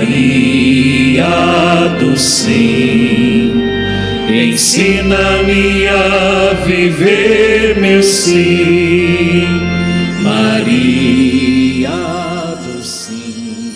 Maria do sim, ensina-me a viver meu sim. Maria do sim.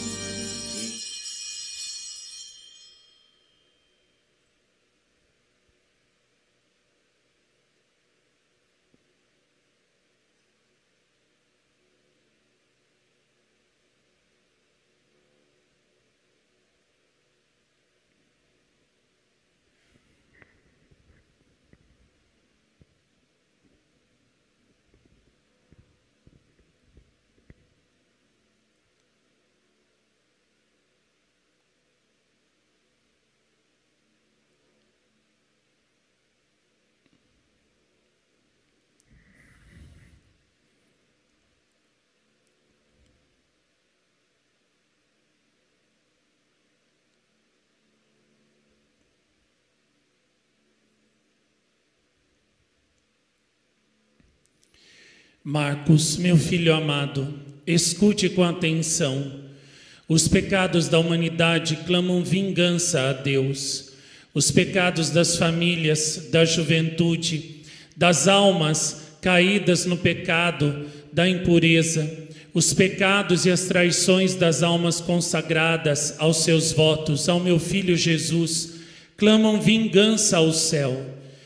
Marcos, meu filho amado, escute com atenção. Os pecados da humanidade clamam vingança a Deus. Os pecados das famílias, da juventude, das almas caídas no pecado, da impureza, os pecados e as traições das almas consagradas aos seus votos, ao meu filho Jesus, clamam vingança ao céu.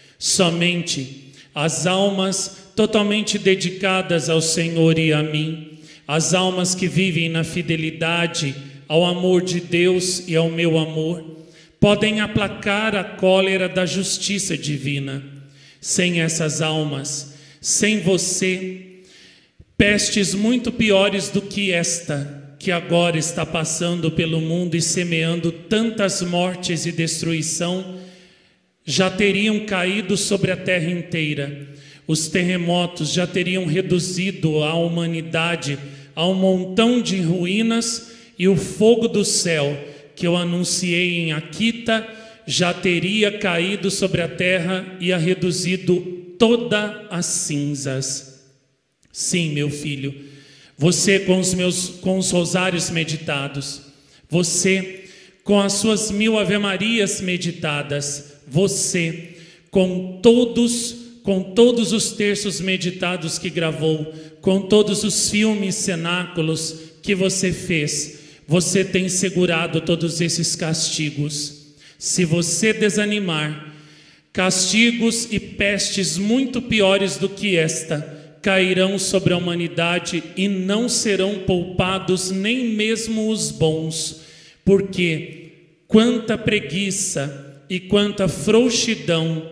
Somente as almas totalmente dedicadas ao Senhor e a mim, as almas que vivem na fidelidade ao amor de Deus e ao meu amor, podem aplacar a cólera da justiça divina. Sem essas almas, sem você, pestes muito piores do que esta, que agora está passando pelo mundo e semeando tantas mortes e destruição, já teriam caído sobre a terra inteira. Os terremotos já teriam reduzido a humanidade a um montão de ruínas, e o fogo do céu, que eu anunciei em Akita, já teria caído sobre a terra e a reduzido toda as cinzas. Sim, meu filho, você com os rosários meditados, você com as suas 1000 Ave-Marias meditadas, você com todos os terços meditados que gravou, com todos os filmes, cenáculos que você fez, você tem segurado todos esses castigos. Se você desanimar, castigos e pestes muito piores do que esta cairão sobre a humanidade e não serão poupados nem mesmo os bons, porque quanta preguiça e quanta frouxidão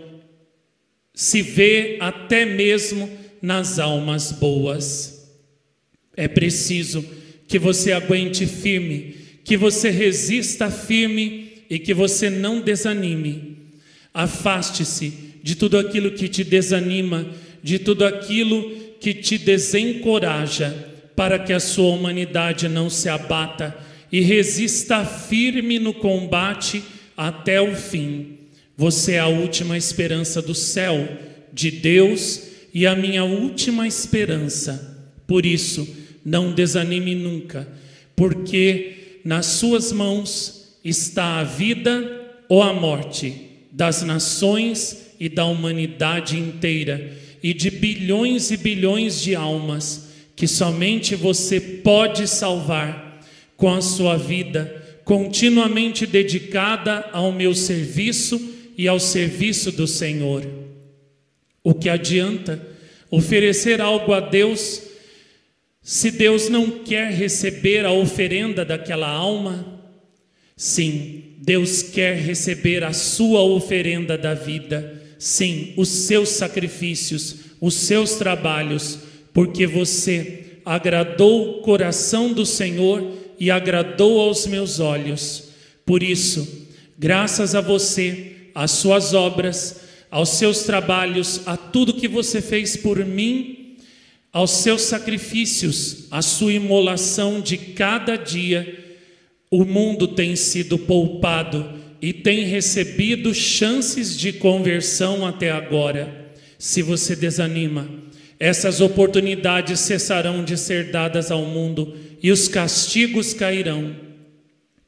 se vê até mesmo nas almas boas. É preciso que você aguente firme, que você resista firme e que você não desanime. Afaste-se de tudo aquilo que te desanima, de tudo aquilo que te desencoraja, para que a sua humanidade não se abata, e resista firme no combate até o fim. Você é a última esperança do céu, de Deus, e a minha última esperança. Por isso, não desanime nunca, porque nas suas mãos está a vida ou a morte das nações e da humanidade inteira, e de bilhões e bilhões de almas que somente você pode salvar com a sua vida continuamente dedicada ao meu serviço e ao serviço do Senhor. O que adianta oferecer algo a Deus se Deus não quer receber a oferenda daquela alma? Sim, Deus quer receber a sua oferenda da vida. Sim, os seus sacrifícios, os seus trabalhos, porque você agradou o coração do Senhor e agradou aos meus olhos. Por isso, graças a você, às suas obras, aos seus trabalhos, a tudo que você fez por mim, aos seus sacrifícios, à sua imolação de cada dia, o mundo tem sido poupado e tem recebido chances de conversão até agora. Se você desanima, essas oportunidades cessarão de ser dadas ao mundo e os castigos cairão.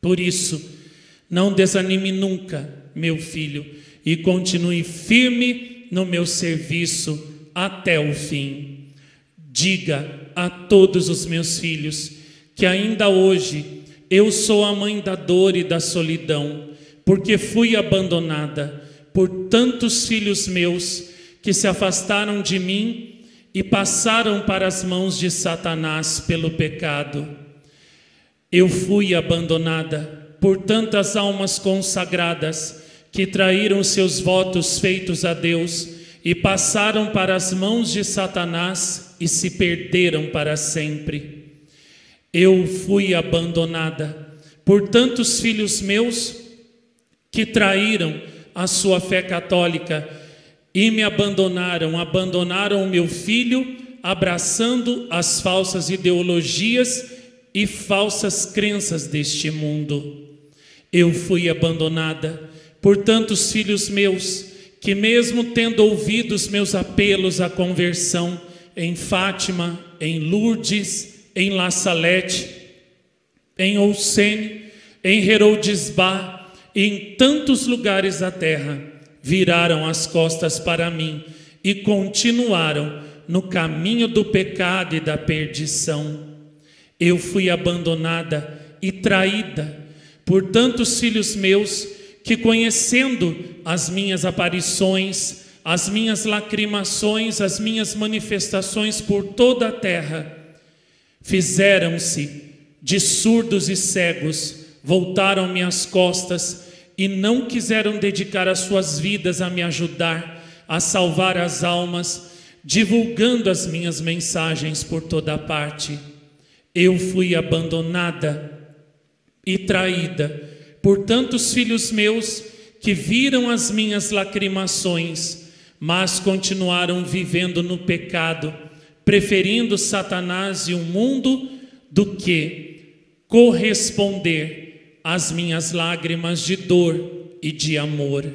Por isso, não desanime nunca, meu filho, e continue firme no meu serviço até o fim. Diga a todos os meus filhos que ainda hoje eu sou a mãe da dor e da solidão, porque fui abandonada por tantos filhos meus que se afastaram de mim e passaram para as mãos de Satanás pelo pecado. Eu fui abandonada por tantas almas consagradas que traíram seus votos feitos a Deus e passaram para as mãos de Satanás e se perderam para sempre. Eu fui abandonada por tantos filhos meus que traíram a sua fé católica e me abandonaram o meu filho, abraçando as falsas ideologias e falsas crenças deste mundo. Eu fui abandonada por tantos filhos meus que, mesmo tendo ouvido os meus apelos à conversão em Fátima, em Lourdes, em La Salette, em Oussene, em Heroldisbá e em tantos lugares da terra, viraram as costas para mim e continuaram no caminho do pecado e da perdição. Eu fui abandonada e traída por tantos filhos meus que, conhecendo as minhas aparições, as minhas lacrimações, as minhas manifestações por toda a terra, fizeram-se de surdos e cegos, voltaram-me as costas e não quiseram dedicar as suas vidas a me ajudar a salvar as almas, divulgando as minhas mensagens por toda parte. Eu fui abandonada e traída por tantos filhos meus que viram as minhas lacrimações, mas continuaram vivendo no pecado, preferindo Satanás e o mundo do que corresponder às minhas lágrimas de dor e de amor.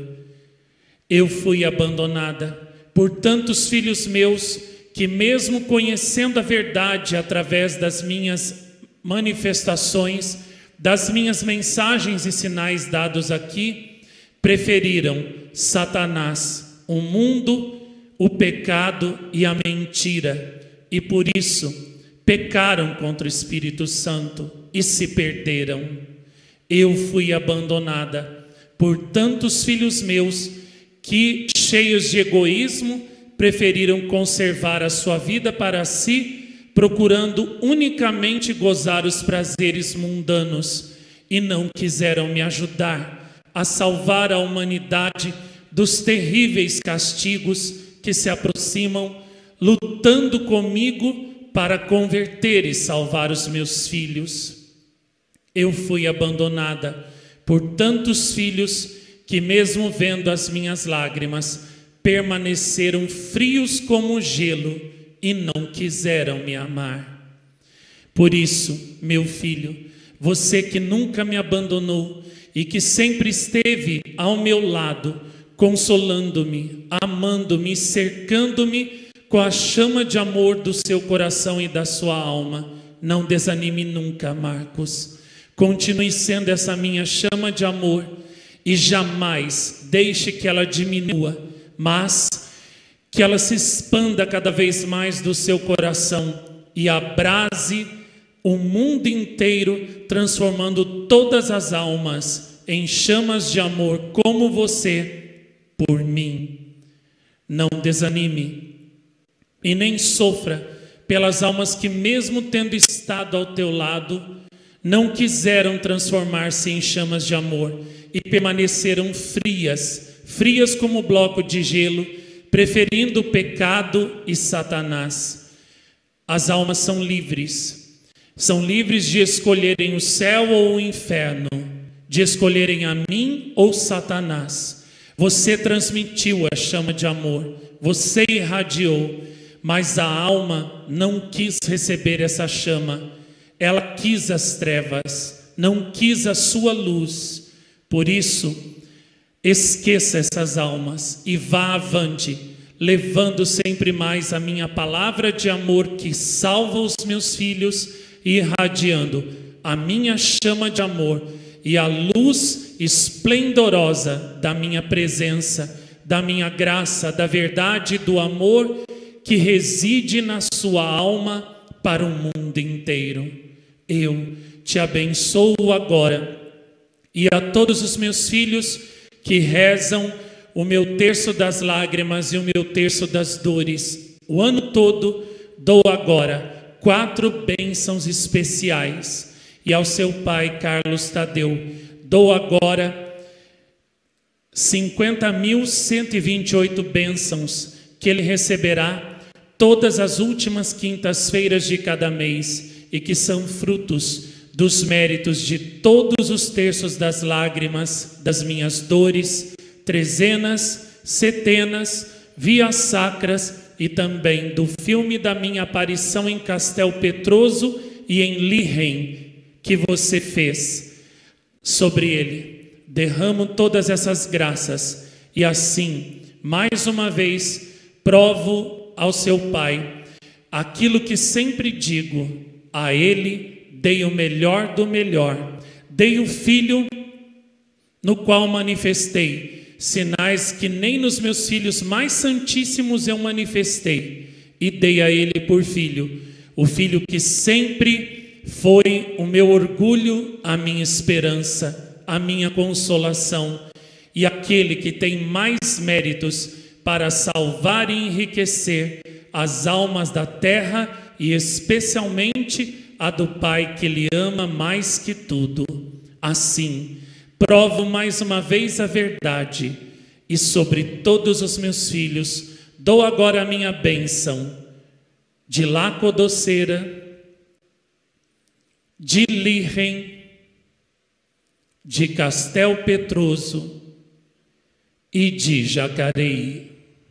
Eu fui abandonada por tantos filhos meus que, mesmo conhecendo a verdade através das minhas manifestações, das minhas mensagens e sinais dados aqui, preferiram Satanás, o mundo, o pecado e a mentira, e por isso pecaram contra o Espírito Santo e se perderam. Eu fui abandonada por tantos filhos meus que, cheios de egoísmo, preferiram conservar a sua vida para si, procurando unicamente gozar os prazeres mundanos, e não quiseram me ajudar a salvar a humanidade dos terríveis castigos que se aproximam, lutando comigo para converter e salvar os meus filhos. Eu fui abandonada por tantos filhos que, mesmo vendo as minhas lágrimas, permaneceram frios como gelo e não quiseram me amar. Por isso, meu filho, você que nunca me abandonou e que sempre esteve ao meu lado, consolando-me, amando-me, cercando-me com a chama de amor do seu coração e da sua alma, não desanime nunca, Marcos. Continue sendo essa minha chama de amor e jamais deixe que ela diminua, mas que ela se expanda cada vez mais do seu coração e abrase o mundo inteiro, transformando todas as almas em chamas de amor como você por mim. Não desanime e nem sofra pelas almas que, mesmo tendo estado ao teu lado, não quiseram transformar-se em chamas de amor e permaneceram frias como bloco de gelo, preferindo o pecado e Satanás. As almas são livres de escolherem o céu ou o inferno, de escolherem a mim ou Satanás. Você transmitiu a chama de amor, você irradiou, mas a alma não quis receber essa chama. Ela quis as trevas, não quis a sua luz. Por isso, esqueça essas almas e vá avante, levando sempre mais a minha palavra de amor que salva os meus filhos e irradiando a minha chama de amor e a luz esplendorosa da minha presença, da minha graça, da verdade e do amor que reside na sua alma para o mundo inteiro. Eu te abençoo agora e a todos os meus filhos que rezam o meu terço das lágrimas e o meu terço das dores. O ano todo dou agora 4 bênçãos especiais. E ao seu pai Carlos Tadeu dou agora 50.128 bênçãos que ele receberá todas as últimas quintas-feiras de cada mês e que são frutos dos méritos de todos os terços das lágrimas, das minhas dores, trezenas, setenas, vias sacras e também do filme da minha aparição em Castel Petroso e em Lihem, que você fez sobre ele. Derramo todas essas graças e assim, mais uma vez, provo ao seu Pai aquilo que sempre digo: a ele dei o melhor do melhor, dei o Filho no qual manifestei sinais que nem nos meus filhos mais santíssimos eu manifestei, e dei a ele por filho, o Filho que sempre foi o meu orgulho, a minha esperança, a minha consolação, e aquele que tem mais méritos para salvar e enriquecer as almas da terra, e especialmente a do Pai que lhe ama mais que tudo. Assim, provo mais uma vez a verdade, e sobre todos os meus filhos dou agora a minha bênção de Lacodocera, de Lihem, de Castel Petroso e de Jacareí.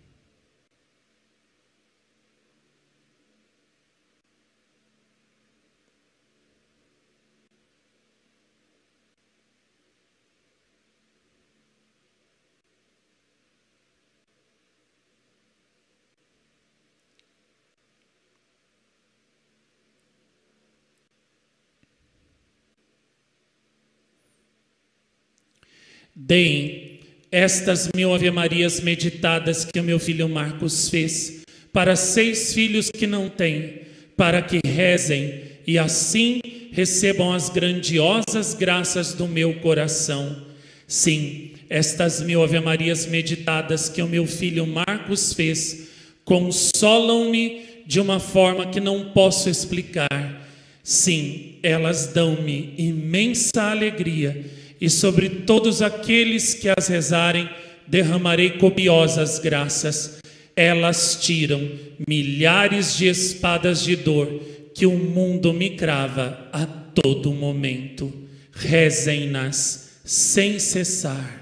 Deem estas 1000 Ave-Marias meditadas que o meu filho Marcos fez para 6 filhos que não têm, para que rezem e assim recebam as grandiosas graças do meu coração. Sim, estas 1000 Ave-Marias meditadas que o meu filho Marcos fez consolam-me de uma forma que não posso explicar. Sim, elas dão-me imensa alegria, e sobre todos aqueles que as rezarem derramarei copiosas graças. Elas tiram milhares de espadas de dor que o mundo me crava a todo momento. Rezem-nas sem cessar.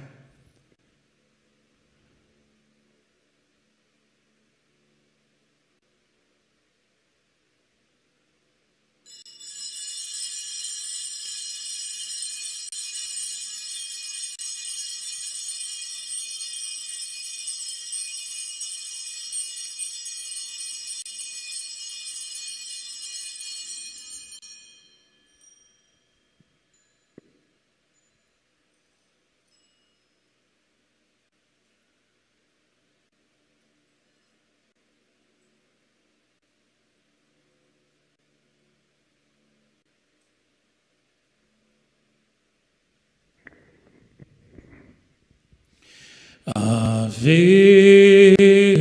Ave,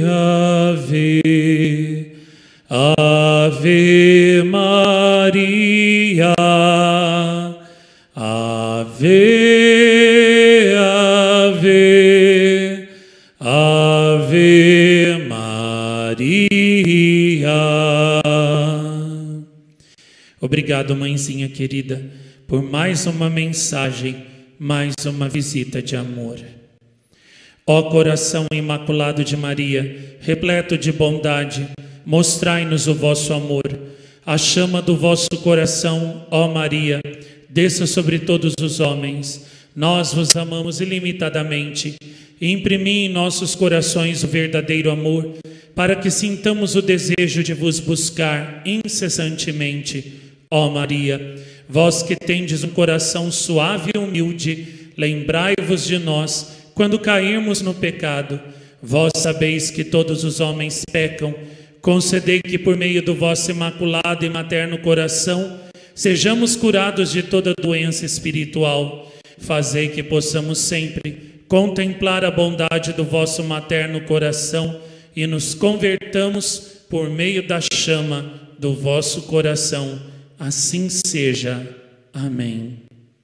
ave, ave Maria, ave, ave, ave Maria. Obrigado, mãezinha querida, por mais uma mensagem, mais uma visita de amor. Ó coração imaculado de Maria, repleto de bondade, mostrai-nos o vosso amor. A chama do vosso coração, ó Maria, desça sobre todos os homens. Nós vos amamos ilimitadamente. Imprimi em nossos corações o verdadeiro amor, para que sintamos o desejo de vos buscar incessantemente. Ó Maria, Vós que tendes um coração suave e humilde, lembrai-vos de nós quando cairmos no pecado. Vós sabeis que todos os homens pecam. Concedei que por meio do vosso imaculado e materno coração sejamos curados de toda doença espiritual. Fazei que possamos sempre contemplar a bondade do vosso materno coração e nos convertamos por meio da chama do vosso coração. Assim seja. Amém.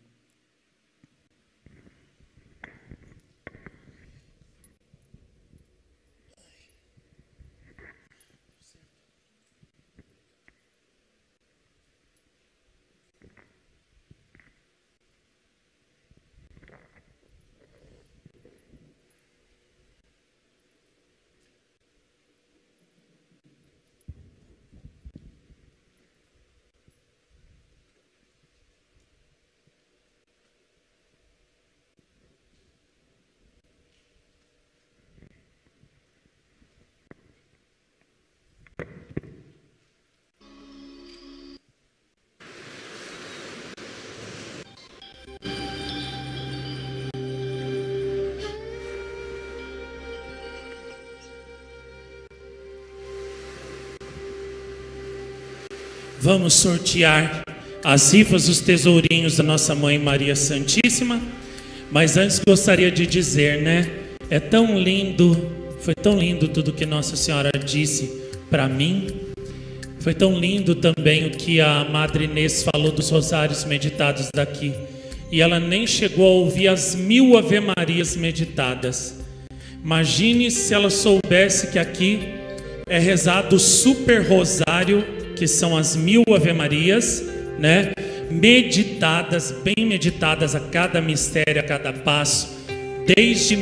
Vamos sortear as rifas dos tesourinhos da nossa Mãe Maria Santíssima. Mas antes gostaria de dizer, né? É tão lindo, foi tão lindo tudo que Nossa Senhora disse para mim. Foi tão lindo também o que a Madre Inês falou dos rosários meditados daqui. E ela nem chegou a ouvir as 1000 Ave-Marias meditadas. Imagine se ela soubesse que aqui é rezado o super rosário, que são as 1000 Ave-Marias, né? Meditadas, bem meditadas a cada mistério, a cada passo, desde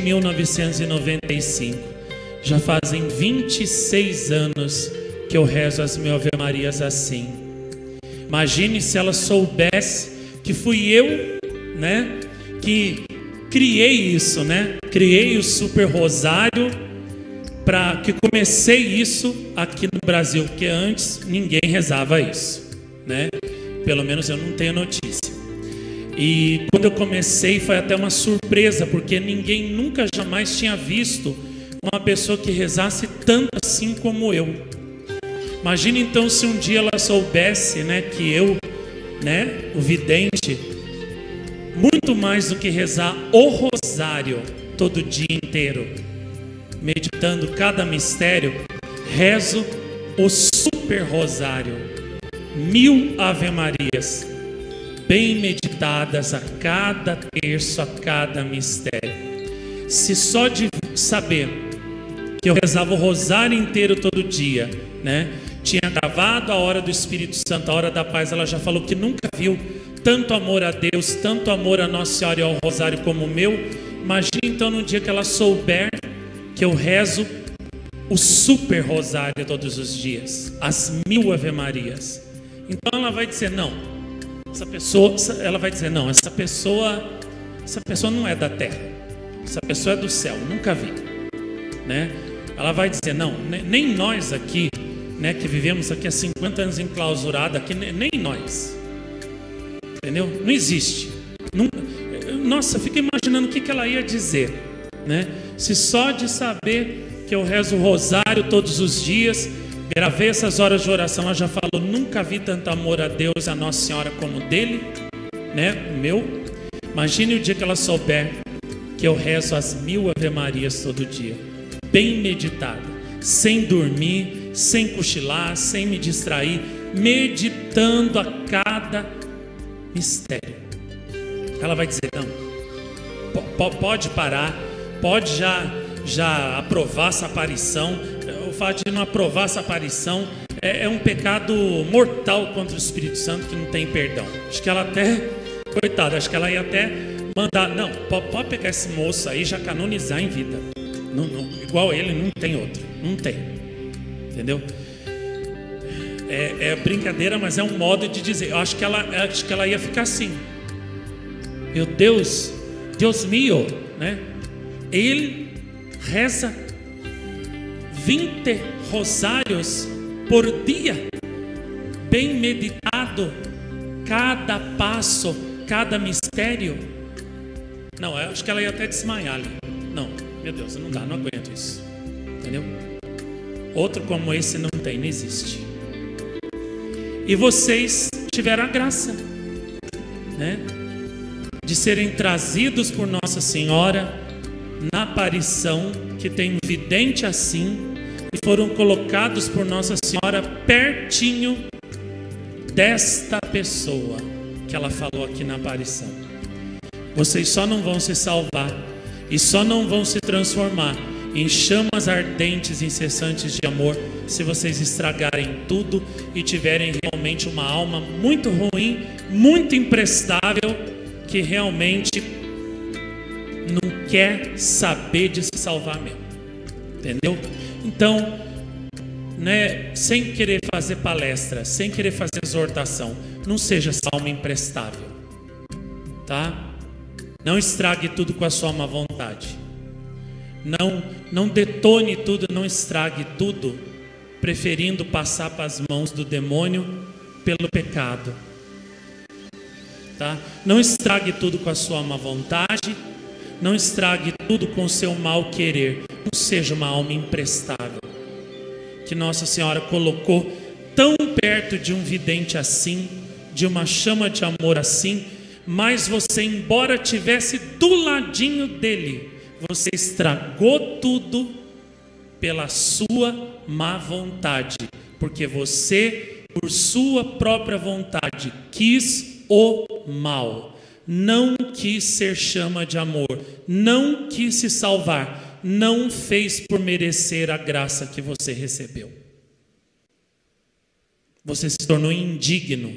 1995. Já fazem 26 anos que eu rezo as 1000 Ave-Marias assim. Imagine se ela soubesse que fui eu, né, que criei isso, né? Criei o super rosário, que comecei isso aqui no Brasil, porque antes ninguém rezava isso, né? Pelo menos eu não tenho notícia. E quando eu comecei foi até uma surpresa, porque ninguém nunca jamais tinha visto uma pessoa que rezasse tanto assim como eu. Imagina então se um dia ela soubesse, né, que eu, né, o vidente, muito mais do que rezar o rosário todo dia inteiro, meditando cada mistério, rezo o super rosário, 1000 Ave-Marias, bem meditadas a cada terço, a cada mistério. Se só de saber que eu rezava o rosário inteiro todo dia, né? Tinha gravado a hora do Espírito Santo, a hora da paz, ela já falou que nunca viu tanto amor a Deus, tanto amor a Nossa Senhora e ao rosário como o meu. Imagine então no dia que ela souber que eu rezo o super rosário todos os dias, as 1000 Ave-Marias. Então ela vai dizer, não, essa pessoa não é da terra, essa pessoa é do céu, nunca vi, né? Ela vai dizer, não, nem nós aqui, né, que vivemos aqui há 50 anos enclausurado aqui, nem nós, entendeu? Não existe. Nossa, eu fico imaginando o que ela ia dizer, né? Se só de saber que eu rezo o rosário todos os dias, gravei essas horas de oração, ela já falou, nunca vi tanto amor a Deus e a Nossa Senhora como dele, né? O meu. Imagine o dia que ela souber que eu rezo as 1000 Ave-Marias todo dia, bem meditada, sem dormir, sem cochilar, sem me distrair, meditando a cada mistério. Ela vai dizer, não, pode parar, pode já aprovar essa aparição. O fato de não aprovar essa aparição é um pecado mortal contra o Espírito Santo que não tem perdão. Acho que ela até, coitada, acho que ela ia até mandar, não, pode pegar esse moço aí e já canonizar em vida. Não, igual ele não tem outro, não tem, entendeu? É brincadeira, mas é um modo de dizer. Eu acho que ela ia ficar assim. Meu Deus mío, né? Ele reza 20 rosários por dia, bem meditado, cada passo, cada mistério. Não, eu acho que ela ia até desmaiar ali. Não, meu Deus, não dá, não aguento isso. Entendeu? Outro como esse não tem, não existe. E vocês tiveram a graça, né, de serem trazidos por Nossa Senhora na aparição, que tem um vidente assim, e foram colocados por Nossa Senhora pertinho desta pessoa que ela falou aqui na aparição. Vocês só não vão se salvar e só não vão se transformar em chamas ardentes, incessantes de amor, se vocês estragarem tudo e tiverem realmente uma alma muito ruim, muito imprestável, que realmente não quer saber de se salvar mesmo. Entendeu? Então, né, sem querer fazer palestra, sem querer fazer exortação, não seja essa alma imprestável, tá? Não estrague tudo com a sua má vontade. Não detone tudo, não estrague tudo, preferindo passar para as mãos do demônio pelo pecado, tá? Não estrague tudo com a sua má vontade, não estrague tudo com o seu mal querer. Não seja uma alma imprestável, que Nossa Senhora colocou tão perto de um vidente assim, de uma chama de amor assim, mas você, embora tivesse do ladinho dele, você estragou tudo pela sua má vontade, porque você, por sua própria vontade, quis o mal, não quis ser chama de amor, não quis se salvar, não fez por merecer a graça que você recebeu. Você se tornou indigno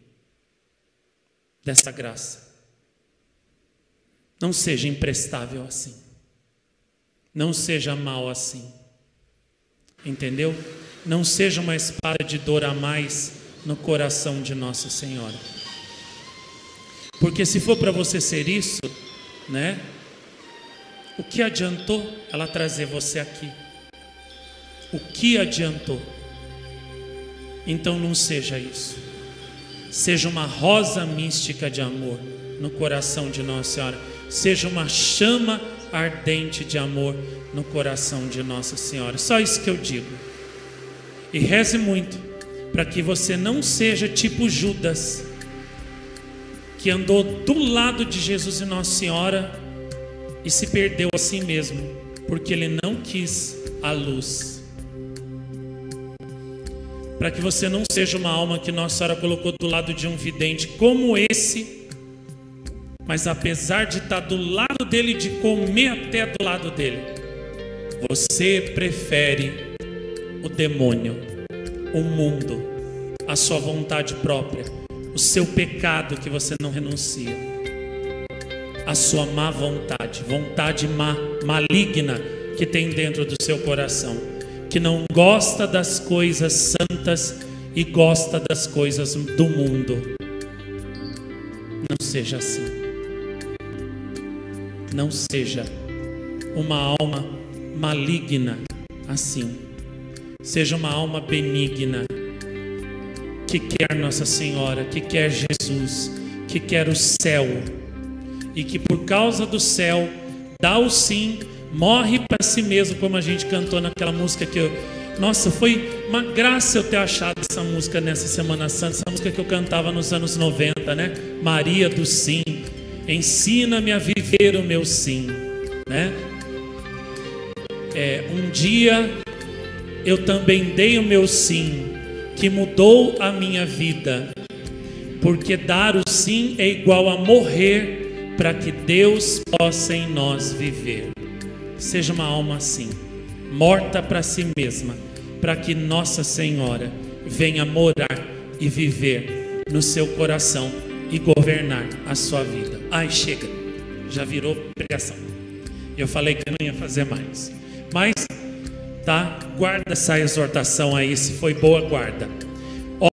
dessa graça. Não seja imprestável assim. Não seja mau assim. Entendeu? Não seja uma espada de dor a mais no coração de Nossa Senhora. Porque se for para você ser isso, né? O que adiantou ela trazer você aqui? O que adiantou? Então não seja isso. Seja uma rosa mística de amor no coração de Nossa Senhora. Seja uma chama ardente de amor no coração de Nossa Senhora. Só isso que eu digo. E reze muito para que você não seja tipo Judas, que andou do lado de Jesus e Nossa Senhora e se perdeu a si mesmo, porque ele não quis a luz. Para que você não seja uma alma que Nossa Senhora colocou do lado de um vidente como esse, mas apesar de estar do lado dele, de comer até do lado dele, você prefere o demônio, o mundo, a sua vontade própria, o seu pecado que você não renuncia, a sua má vontade, vontade maligna que tem dentro do seu coração, que não gosta das coisas santas e gosta das coisas do mundo. Não seja assim. Não seja uma alma maligna assim. Seja uma alma benigna, que quer Nossa Senhora, que quer Jesus, que quer o céu, e que por causa do céu dá o sim, morre para si mesmo, como a gente cantou naquela música que nossa, foi uma graça eu ter achado essa música nessa Semana Santa, essa música que eu cantava nos anos 90, né? Maria do Sim, ensina-me a viver o meu sim, né? Um dia eu também dei o meu sim, que mudou a minha vida, porque dar o sim é igual a morrer para que Deus possa em nós viver. Seja uma alma assim, morta para si mesma, para que Nossa Senhora venha morar e viver no seu coração e governar a sua vida. Ai, chega, já virou pregação. Eu falei que não ia fazer mais, mas tá, guarda essa exortação aí, se foi boa, guarda.